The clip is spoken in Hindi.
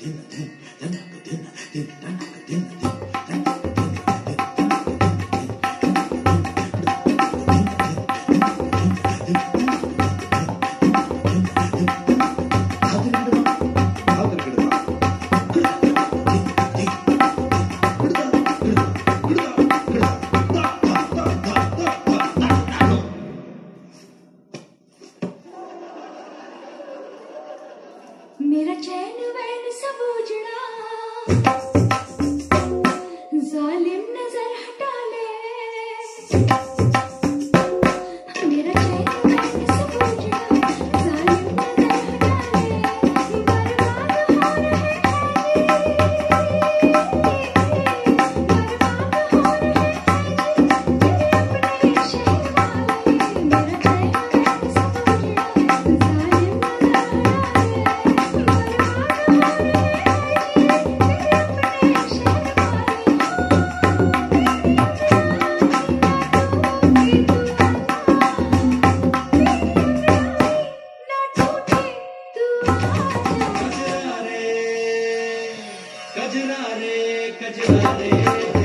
मेरा चैन वैन सब उजड़ा, जालिम नजर हटा ले। मेरा चैन वैन सब उजड़ा, जालिम नजर हटा ले। बर्बाद हो रहे अपने शहर वाले। मेरा चैन वैन सब उजड़ा, जालिम कजरा रे